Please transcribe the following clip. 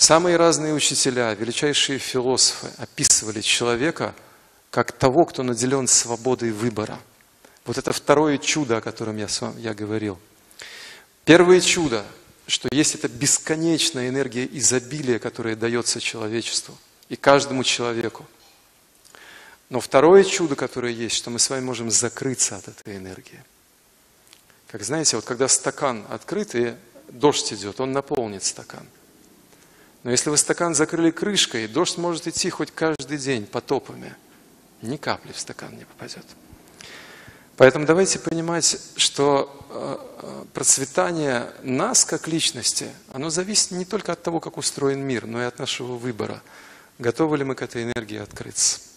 Самые разные учителя, величайшие философы описывали человека как того, кто наделен свободой выбора. Вот это второе чудо, о котором я говорил. Первое чудо, что есть эта бесконечная энергия изобилия, которая дается человечеству и каждому человеку. Но второе чудо, которое есть, что мы с вами можем закрыться от этой энергии. Как знаете, вот когда стакан открыт и дождь идет, он наполнит стакан. Но если вы стакан закрыли крышкой, дождь может идти хоть каждый день потоками. Ни капли в стакан не попадет. Поэтому давайте понимать, что процветание нас как личности, оно зависит не только от того, как устроен мир, но и от нашего выбора. Готовы ли мы к этой энергии открыться?